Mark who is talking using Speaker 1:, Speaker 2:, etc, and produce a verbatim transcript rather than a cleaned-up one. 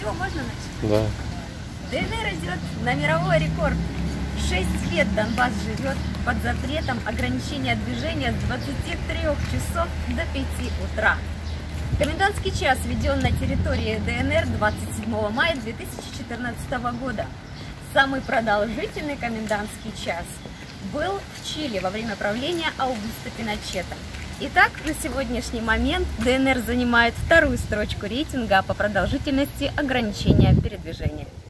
Speaker 1: что, можно начать?
Speaker 2: Да.
Speaker 1: ДНР идет на мировой рекорд. Шесть лет Донбасс живет под запретом ограничения движения с двадцати трёх часов до пяти утра. Комендантский час введен на территории ДНР двадцать седьмого мая две тысячи четырнадцатого года. Самый продолжительный комендантский час был в Чили во время правления Аугусто Пиночета. Итак, на сегодняшний момент ДНР занимает вторую строчку рейтинга по продолжительности ограничения передвижения.